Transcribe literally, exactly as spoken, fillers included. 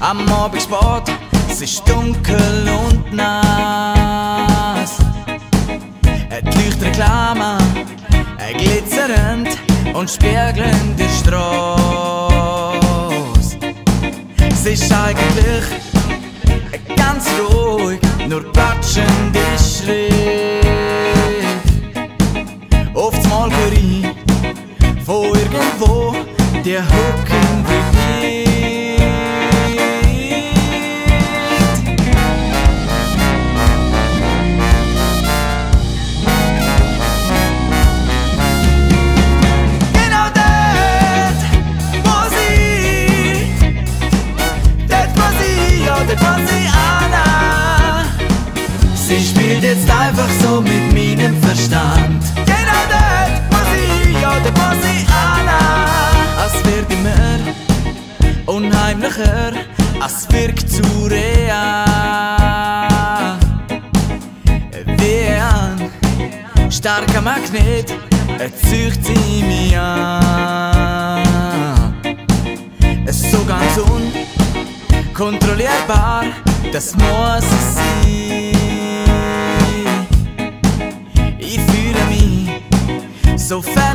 Am Abend spät, es ist dunkel und nass. Die Leuchtreklame, glitzernd und spiegelnd die Strasse. Es ist eigentlich ganz ruhig, nur klatschende Schritt. Oft's mal höre ich von irgendwo die Hucken Repeat. Genau dort, wo sie, dort wo sie, ja dort wo sie Anna. Sie spielt jetzt einfach so mit meinem Verstand. Genau dort, wo sie, ja dort wo sie Anna. Es wird immer unheimlicher, es wirkt zu real. Wie ein starker Magnet zieht sie mich an. Es ist so ganz unkontrollierbar, das muss es sein. Ich fühle mich so fest